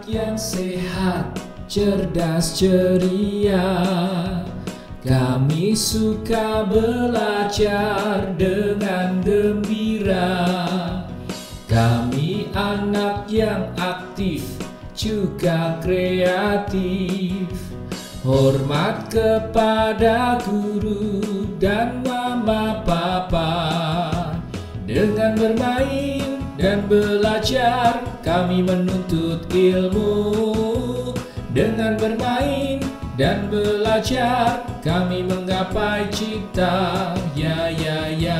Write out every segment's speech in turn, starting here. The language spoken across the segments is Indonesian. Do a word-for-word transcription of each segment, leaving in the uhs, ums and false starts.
yang sehat, cerdas, ceria. Kami suka belajar dengan gembira. Kami anak yang aktif, juga kreatif. Hormat kepada guru dan mama papa. Dengan bermain dan belajar, kami menuntut ilmu. Dengan bermain dan belajar, kami menggapai cita. Ya, ya, ya.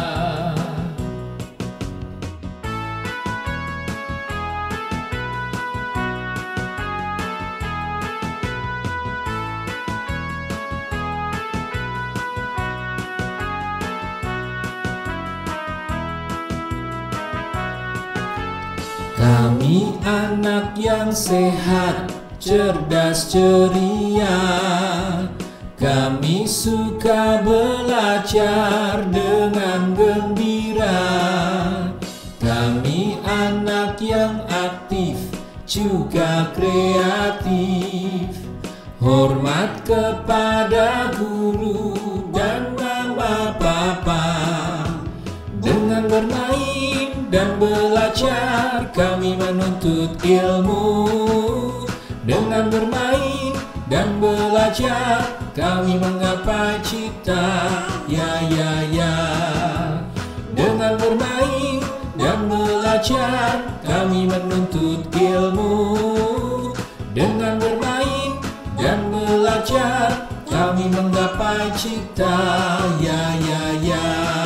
Kami anak yang sehat, cerdas, ceria. Kami suka belajar dengan gembira. Kami anak yang aktif, juga kreatif. Hormat kepada guru dan mama papa. Dengan bermain dan belajar, kami menuntut ilmu. Dengan bermain dan belajar, kami menggapai cita. Ya, ya, ya. Dengan bermain dan belajar, kami menuntut ilmu. Dengan bermain dan belajar, kami menggapai cita. Ya, ya, ya.